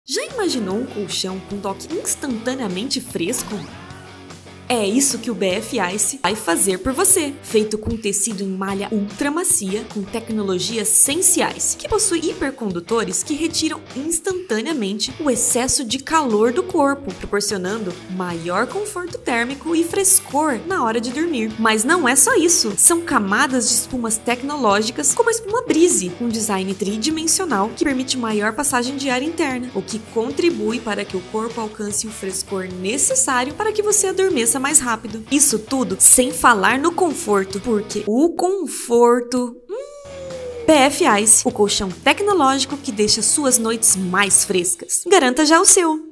Já imaginou um colchão com toque instantaneamente fresco? É isso que o BF Ice vai fazer por você. Feito com tecido em malha ultra macia, com tecnologias Sense que possui hipercondutores que retiram instantaneamente o excesso de calor do corpo, proporcionando maior conforto térmico e frescor na hora de dormir. Mas não é só isso. São camadas de espumas tecnológicas, como a espuma Breeze, um design tridimensional que permite maior passagem de ar interna, o que contribui para que o corpo alcance o frescor necessário para que você adormeça mais rápido. Isso tudo sem falar no conforto, porque o conforto... BF Ice, o colchão tecnológico que deixa suas noites mais frescas. Garanta já o seu!